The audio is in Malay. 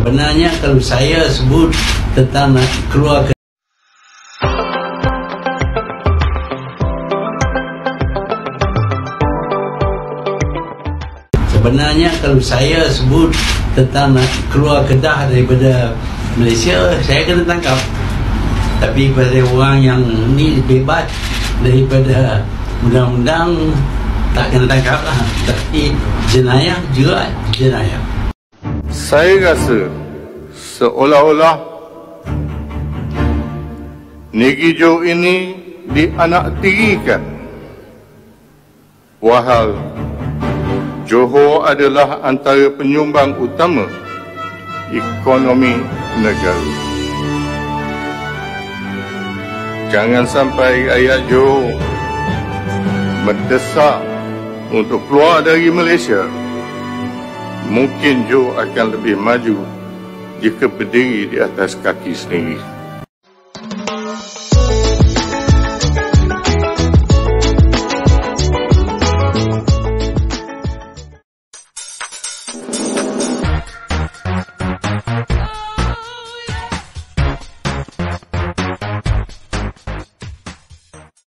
Sebenarnya kalau saya sebut tentang nak keluar ke Sebenarnya kalau saya sebut tentang nak keluar Kedah daripada Malaysia, saya kena tangkap. Tapi pada orang yang ni bebas daripada undang-undang, tak kena tangkap lah. Tapi jenayah juga jenayah. Saya rasa seolah-olah Negeri Johor ini dianaktirikan. Wahal Johor adalah antara penyumbang utama ekonomi negara. Jangan sampai rakyat Johor mendesak untuk keluar dari Malaysia. Mungkin Johor akan lebih maju jika berdiri di atas kaki sendiri.